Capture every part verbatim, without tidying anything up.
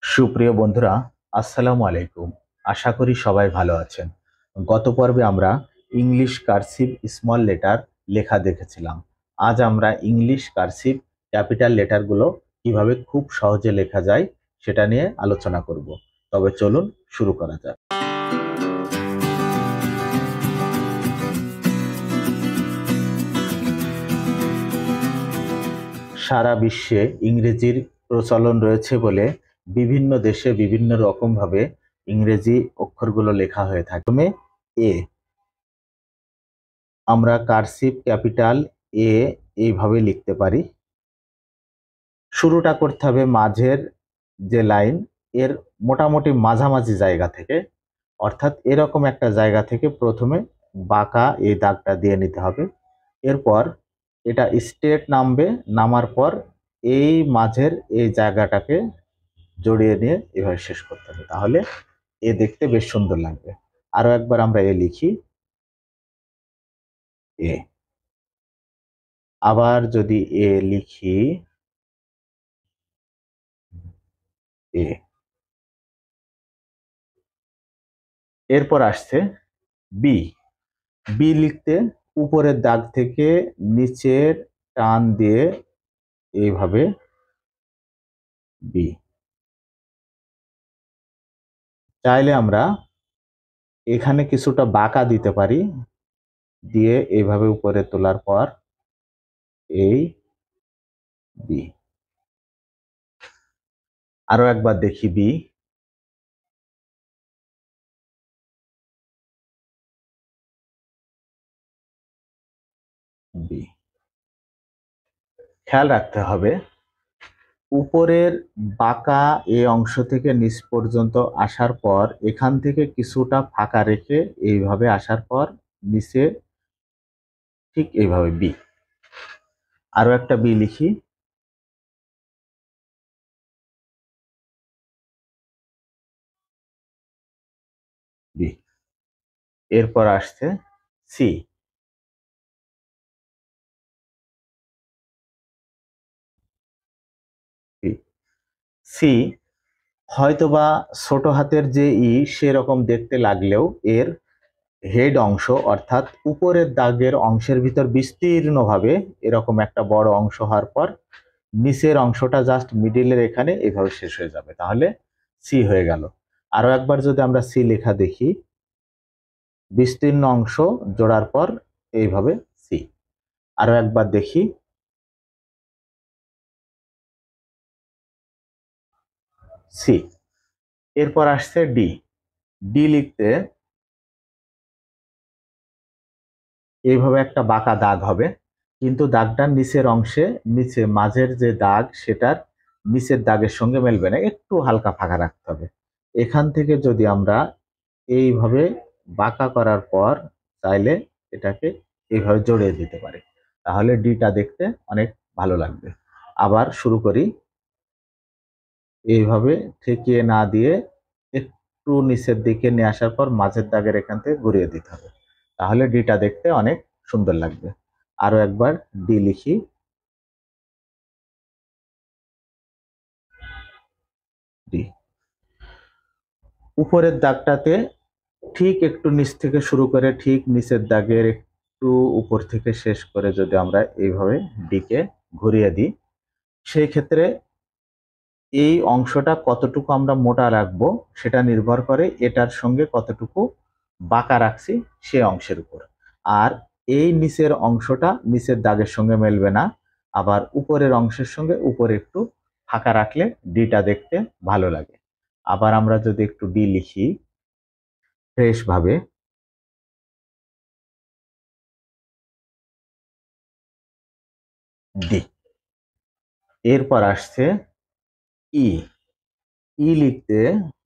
সুপ্রিয় বন্ধুরা, আসসালামু আলাইকুম। আশা করি সবাই ভালো আছেন। গত পর্বে আমরা ইংলিশ কার্সিভ স্মল লেটার লেখা দেখেছিলাম। আজ আমরা ইংলিশ কার্সিভ ক্যাপিটাল লেটারগুলো কিভাবে খুব সহজে লেখা যায় সেটা নিয়ে আলোচনা করব। তবে চলুন শুরু করা যাক। সারা বিশ্বে ইংরেজির প্রচলন রয়েছে বলে বিভিন্ন দেশে বিভিন্ন রকমভাবে ইংরেজি অক্ষরগুলো লেখা হয়ে থাকে। প্রথমে এ, আমরা কার্সিভ ক্যাপিটাল এ এইভাবে লিখতে পারি। শুরুটা করতে হবে মাঝের যে লাইন এর মোটামুটি মাঝামাঝি জায়গা থেকে, অর্থাৎ এরকম একটা জায়গা থেকে প্রথমে বাঁকা এই দাগটা দিয়ে নিতে হবে। এরপর এটা স্ট্রেট নামবে, নামার পর এই মাঝের এই জায়গাটাকে জড়িয়ে নিয়ে এভাবে শেষ করতে হবে, তাহলে এ দেখতে বেশ সুন্দর লাগবে। আরো একবার আমরা এ লিখি, এ। আবার যদি এ লিখি, এ। এরপর আসছে বি। বি লিখতে উপরের দাগ থেকে নিচের টান দিয়ে এইভাবে বি। চাইলে আমরা এখানে কিছুটা বাঁকা দিতে পারি, দিয়ে এইভাবে উপরে তোলার পর এই বি। আরো একবার দেখি বি। বি। খেয়াল রাখতে হবে উপরের বাঁকা এই অংশ থেকে নিচ পর্যন্ত আসার পর এখান থেকে কিছুটা ফাঁকা রেখে এইভাবে আসার পর নিচে ঠিক এইভাবে বি। আরো একটা বি লিখি, বি। এরপর আসছে সি। সি হয়তোবা ছোট হাতের যে ই সেরকম দেখতে লাগলেও এর হেড অংশ অর্থাৎ উপরের দাগের অংশের ভিতর বিস্তীর্ণভাবে এরকম একটা বড় অংশ হওয়ার পর নিচের অংশটা জাস্ট মিডিলের এখানে এভাবে শেষ হয়ে যাবে, তাহলে সি হয়ে গেল। আরো একবার যদি আমরা সি লেখা দেখি, বিস্তীর্ণ অংশ জোড়ার পর এইভাবে সি। আরো একবার দেখি, সি। এরপর আসছে ডি। ডি লিখতে এইভাবে একটা বাঁকা দাগ হবে, কিন্তু দাগটার নিচের অংশে নিচে মাঝের যে দাগ সেটার নিচের দাগের সঙ্গে মেলবে না, একটু হালকা ফাঁকা রাখতে হবে। এখান থেকে যদি আমরা এইভাবে বাঁকা করার পর চাইলে এটাকে এইভাবে জড়িয়ে দিতে পারি, তাহলে ডিটা দেখতে অনেক ভালো লাগবে। আবার শুরু করি, এইভাবে ঠেকিয়ে না দিয়ে একটু নিচের দিকে নিয়ে আসার পর মাঝের দাগের এখান থেকে ঘুরিয়ে দিতে হবে, তাহলে ডিটা দেখতে অনেক সুন্দর লাগবে। আরো একবার ডি লিখি, ডি। উপরের দাগটাতে ঠিক একটু নিচ থেকে শুরু করে ঠিক নিচের দাগের একটু উপর থেকে শেষ করে যদি আমরা এইভাবে ডিকে ঘুরিয়ে দিই, সেই ক্ষেত্রে এই অংশটা কতটুকু আমরা মোটা রাখবো সেটা নির্ভর করে এটার সঙ্গে কতটুকু বাঁকা রাখছি সে অংশের উপর। আর এই নিচের অংশটা নিচের দাগের সঙ্গে মেলবে না, আবার উপরের অংশের সঙ্গে উপরে একটু ফাঁকা রাখলে ডিটা দেখতে ভালো লাগে। আবার আমরা যদি একটু ডি লিখি ফ্রেশ ভাবে, ডি। এরপর আসছে ই। ই লিখতে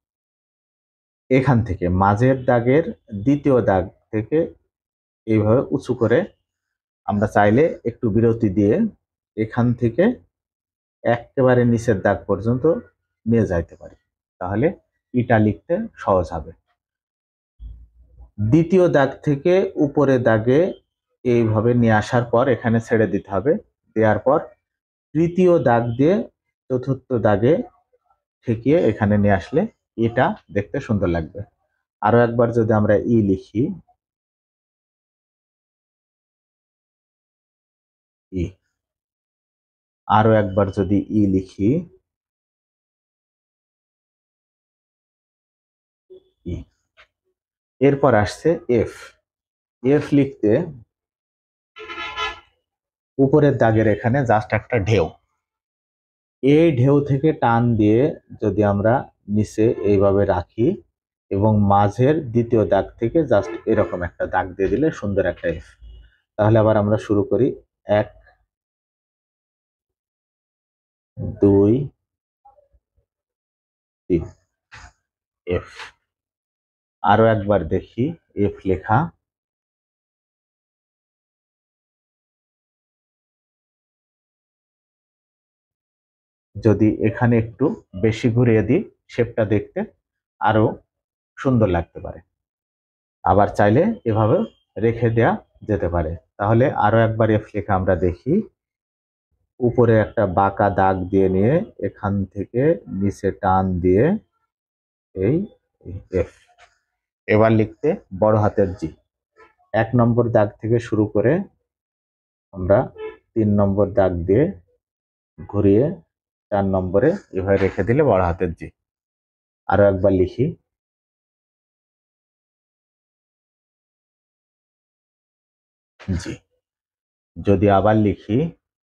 এখান থেকে মাঝের দাগের দ্বিতীয় দাগ থেকে এইভাবে উঁচু করে আমরা চাইলে একটু বিরতি দিয়ে এখান থেকে একেবারে নিচের দাগ পর্যন্ত নিয়ে যাইতে পারি, তাহলে ইটা লিখতে সহজ হবে। দ্বিতীয় দাগ থেকে উপরে দাগে এইভাবে নিয়ে আসার পর এখানে ছেড়ে দিতে হবে, দেওয়ার পর তৃতীয় দাগ দিয়ে চতুর্থ দাগে ঠেকিয়ে এখানে নিয়ে আসলে এটা দেখতে সুন্দর লাগবে। আরো একবার যদি আমরা ই লিখি, ই, আরো একবার যদি ই লিখি, ই, এরপর আসছে এফ। এফ লিখতে উপরের দাগের এখানে জাস্ট একটা ঢেউ, এই ঢেউ থেকে টান দিয়ে যদি আমরা নিচে এইভাবে রাখি এবং মাঝের দ্বিতীয় দাগ থেকে জাস্ট এরকম একটা দাগ দিয়ে দিলে সুন্দর একটা এফ। তাহলে আবার আমরা শুরু করি, এক, দুই, তিন, এফ। আরো একবার দেখি এফ লেখা, যদি এখানে একটু বেশি ঘুরিয়ে দিই শেপটা দেখতে আরো সুন্দর লাগতে পারে। আবার চাইলে এভাবে রেখে দেয়া যেতে পারে। তাহলে আরো একবার এফ লেখা আমরা দেখি, উপরে একটা বাঁকা দাগ দিয়ে নিয়ে এখান থেকে নিচে টান দিয়ে এই এফ। এবার লিখতে বড় হাতের জি, এক নম্বর দাগ থেকে শুরু করে আমরা তিন নম্বর দাগ দিয়ে ঘুরিয়ে চার নম্বরে এভাবে রেখে দিলে বড় হাতের জি। আরো একবার লিখি, জি। যদি আবার লিখি,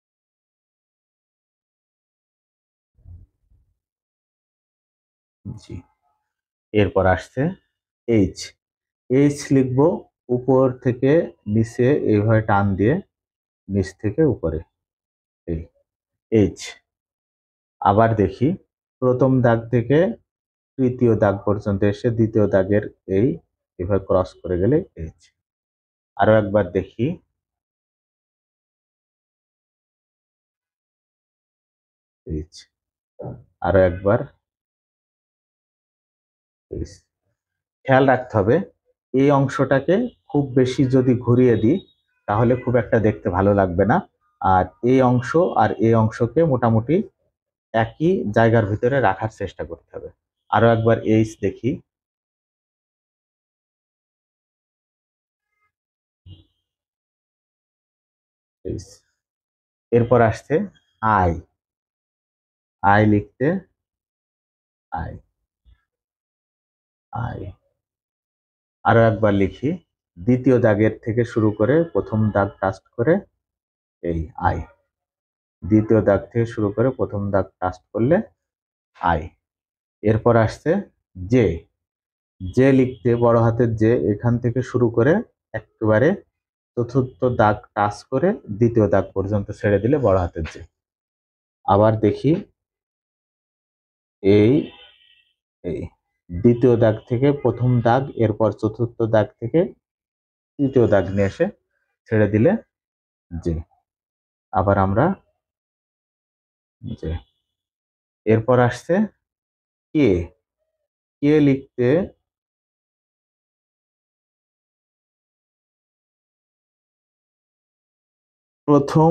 জি। এরপর আসছে এইচ। এইচ লিখবো উপর থেকে নিচে এইভাবে টান দিয়ে নিচ থেকে উপরে, এই এইচ। আবার দেখি প্রথম দাগ থেকে তৃতীয় দাগ পর্যন্ত এসে দ্বিতীয় দাগের এই এভাবে ক্রস করে গেলে এইচ। আরো একবার দেখি, এইচ। আরো একবার এইচ। খেয়াল রাখতে হবে এই অংশটাকে খুব বেশি যদি ঘুরিয়ে দিই তাহলে খুব একটা দেখতে ভালো লাগবে না। আর এই অংশ আর এই অংশকে মোটামুটি একই জায়গার ভিতরে রাখার চেষ্টা করতে হবে। আরো একবার এইচ দেখি, এইচ। এরপর আসছে আই। আই লিখতে আই, আই। আরো একবার লিখি, দ্বিতীয় দাগের থেকে শুরু করে প্রথম দাগ টাচ করে এই আই, দ্বিতীয় দাগ থেকে শুরু করে প্রথম দাগ টাচ করলে আই। এরপর আসছে জে। জে লিখতে বড় হাতের জে এখান থেকে শুরু করে একেবারে চতুর্থ দাগ টাচ করে দ্বিতীয় দাগ পর্যন্ত ছেড়ে দিলে বড় হাতের জে। আবার দেখি এই এই দ্বিতীয় দাগ থেকে প্রথম দাগ, এরপর চতুর্থ দাগ থেকে তৃতীয় দাগ নিয়ে এসে ছেড়ে দিলে জে। আবার আমরা জে। এরপর আসছে কে। কে লিখতে প্রথম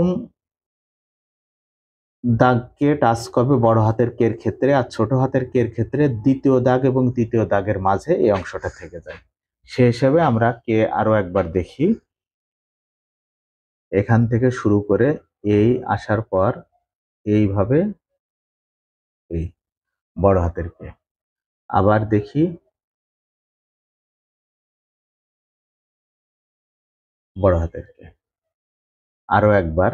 দাগকে টাচ করবে বড় হাতের কের ক্ষেত্রে, আর ছোট হাতের কের ক্ষেত্রে দ্বিতীয় দাগ এবং তৃতীয় দাগের মাঝে এই অংশটা থেকে যায়। সে হিসেবে আমরা কে আরো একবার দেখি, এখান থেকে শুরু করে এই আসার পর এইভাবে এই বড় হাতের কে। আবার দেখি বড় হাতের কে। আরো একবার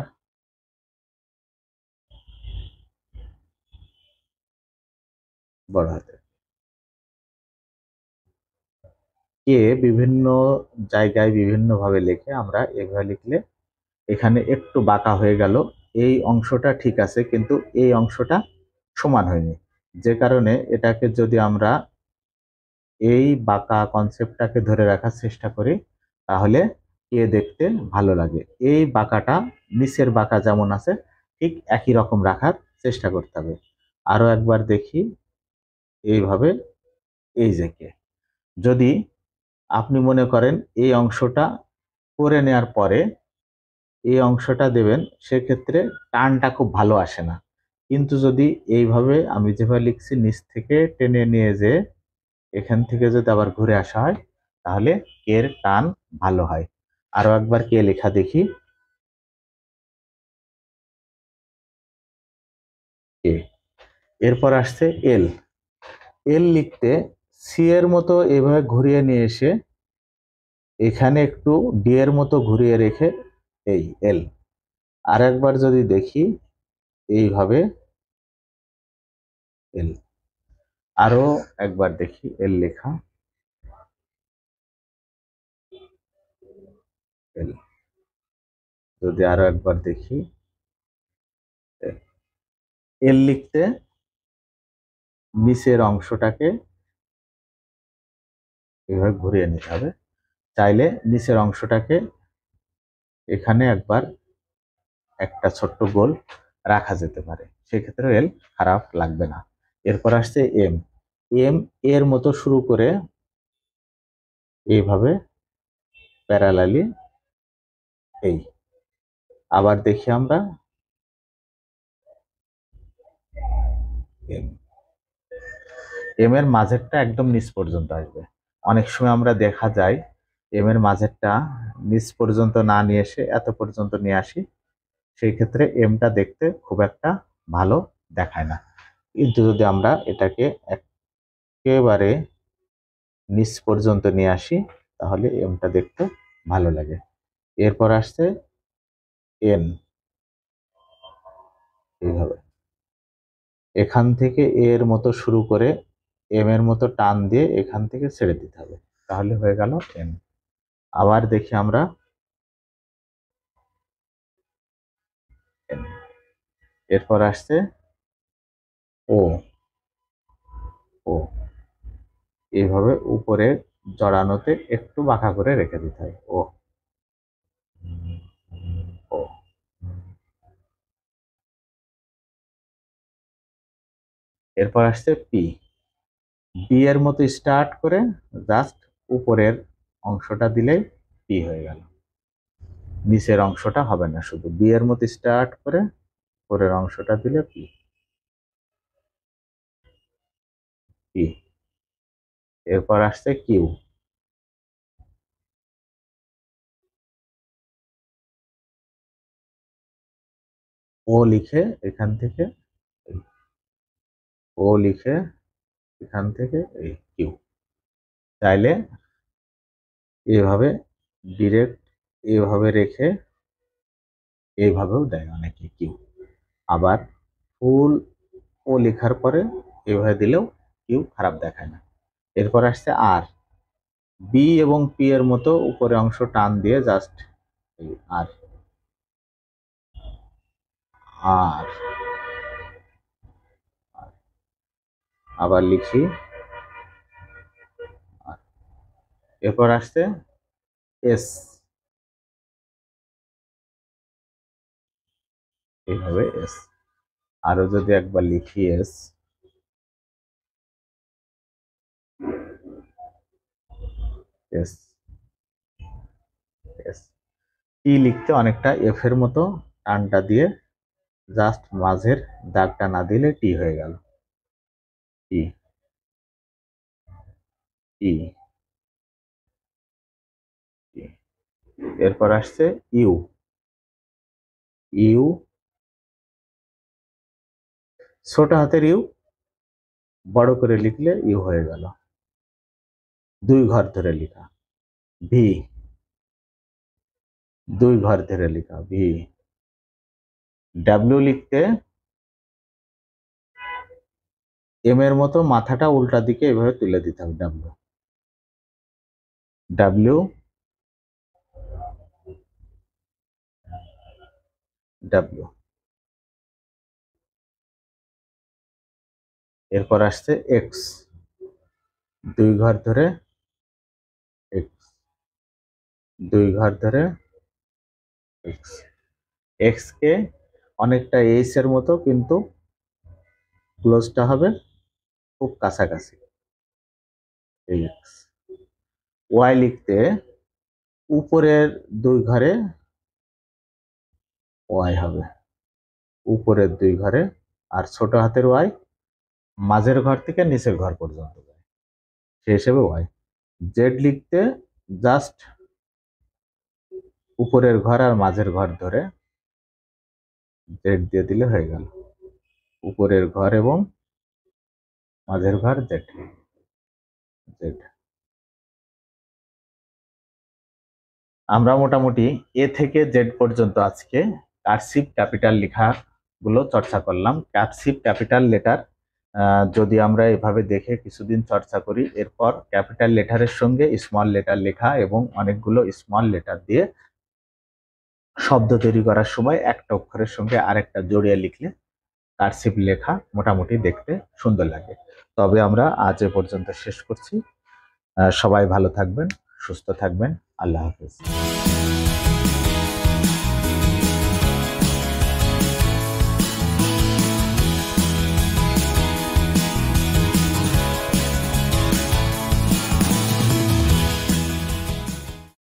বড় হাতের কে। বিভিন্ন জায়গায় বিভিন্ন ভাবে লেখে, আমরা এভাবে লিখলে এখানে একটু বাঁকা হয়ে গেল, এই অংশটা ঠিক আছে কিন্তু এই অংশটা সমান হয়নি, যে কারণে এটাকে যদি আমরা এই বাঁকা কনসেপ্টটাকে ধরে রাখার চেষ্টা করি তাহলে কে দেখতে ভালো লাগে। এই বাঁকাটা নিচের বাঁকা যেমন আছে ঠিক একই রকম রাখার চেষ্টা করতে হবে। আরো একবার দেখি এইভাবে, এই যে কে। যদি আপনি মনে করেন এই অংশটা করে নেওয়ার পরে এই অংশটা দেবেন, সেক্ষেত্রে টানটা খুব ভালো আসে না। কিন্তু যদি এইভাবে আমি যেভাবে লিখছি নিচ থেকে টেনে নিয়ে যে এখান থেকে যদি আবার ঘুরে আসা হয় তাহলে কে এর টান ভালো হয়। আরো একবার কে লেখা দেখি, কে। এরপর আসছে এল। এল লিখতে সি এর মতো এইভাবে ঘুরিয়ে নিয়ে এসে এখানে একটু ডি এর মতো ঘুরিয়ে রেখে এই এল। আর একবার যদি দেখি এইভাবে এল। আরো একবার দেখি এল লেখা, এল। যদি আরো একবার দেখি এল। এল লিখতে নিচের অংশটাকে এভাবে ঘুরিয়ে নিতে হবে। চাইলে নিচের অংশটাকে এখানে একবার একটা ছোট্ট গোল রাখা যেতে পারে, সেক্ষেত্রে এল খারাপ লাগবে না। এরপর আসছে এম। এম এর মতো শুরু করে এইভাবে প্যারালালি এই। আবার দেখি আমরা এম। এম এর মাঝেরটা একদম নিচ পর্যন্ত আসবে। অনেক সময় আমরা দেখা যায় এম এর মাঝেরটা নিচ পর্যন্ত না নিয়ে এসে এত পর্যন্ত নিয়ে আসি, সেই ক্ষেত্রে এমটা দেখতে খুব একটা ভালো দেখায় না। কিন্তু যদি আমরা এটাকে একেবারে নিচ পর্যন্ত নিয়ে আসি তাহলে এমটা দেখতে ভালো লাগে। এরপর আসছে এন। এইভাবে এখান থেকে এর মতো শুরু করে এম এর মতো টান দিয়ে এখান থেকে ছেড়ে দিতে হবে, তাহলে হয়ে গেল এন। আবার দেখি আমরা এন। এরপর আসছে ও। ও এইভাবে উপরে জড়ানোতে একটু বাঁকা করে রেখে দিতে হয়। ও। ও। এরপর আসছে পি। বি এর মতো স্টার্ট করে জাস্ট উপরের অংশটা দিলেই পি হয়ে গেল, নিচের অংশটা হবে না। শুধু বি এর মতো স্টার্ট করে উপরের অংশটা দিলে পি। পি। এরপর আসছে কিউ। ও লিখে এখান থেকে, ও লিখে এখান থেকে এই কিউ। চাইলে এভাবে ডিরেক্ট এভাবে রেখে এইভাবেও দেয় অনেকে কিউ। আবার ফুল ও লেখার পরে এভাবে দিলেও কিউ খারাপ দেখায় না। এরপর আসছে আর। বি এবং পি এর মতো উপরে অংশ টান দিয়ে জাস্ট আর। আর আবার লিখি আর। এরপর আসছে এস। এইভাবে এস। আরো যদি একবার লিখি এস। এস। এস। টি লিখতে অনেকটা এফ এর মতো টানটা দিয়ে জাস্ট মাঝের দাগটা না দিলে টি হয়ে গেল। টি। টি। টি। এরপর আসছে ইউ। ইউ ছোট হাতের ইউ বড় করে লিখলে ইউ হয়ে গেল, দুই ঘর ধরে লেখা। ভি। দুই ঘর ধরে লেখা ভি। ডাব্লিউ লিখতে এম এর মতো মাথাটা উল্টা দিকে এভাবে তুলে দিতে হবে। ডাব্লিউ। ডাব্লিউ। ডাব্লিউ। এরপর আসছে এক্স। দুই ঘর ধরে এক্স। দুই ঘর ধরে এক্স। এক্স কে অনেকটা এইচ এর মতো কিন্তু ক্লোজটা হবে খুব কাছাকাছি। এক্স। ওয়াই লিখতে উপরের দুই ঘরে ওয়াই হবে, উপরের দুই ঘরে আর ছোট হাতের ওয়াই মাঝের ঘর থেকে নিচের ঘর পর্যন্ত যায়, সেই হিসেবে ওয়াই। জেড লিখতে জাস্ট উপরের ঘর আর মাঝের ঘর ধরে জেড দিয়ে দিলে হয়ে গেল। উপরের ঘর এবং মাঝের ঘর জেড জেড। আমরা মোটামুটি এ থেকে জেড পর্যন্ত আজকে কার্সিভ ক্যাপিটাল লেখাগুলো চর্চা করলাম। কার্সিভ ক্যাপিটাল লেটার যদি আমরা এভাবে দেখে কিছুদিন চর্চা করি, এরপর ক্যাপিটাল লেটারের সঙ্গে স্মল লেটার লেখা এবং অনেকগুলো স্মল লেটার দিয়ে শব্দ তৈরি করার সময় একটা অক্ষরের সঙ্গে আরেকটা জড়িয়ে লিখলে কার্সিভ লেখা মোটামুটি দেখতে সুন্দর লাগে। তবে আমরা আজ এ পর্যন্ত শেষ করছি। সবাই ভালো থাকবেন, সুস্থ থাকবেন। আল্লাহ হাফেজ।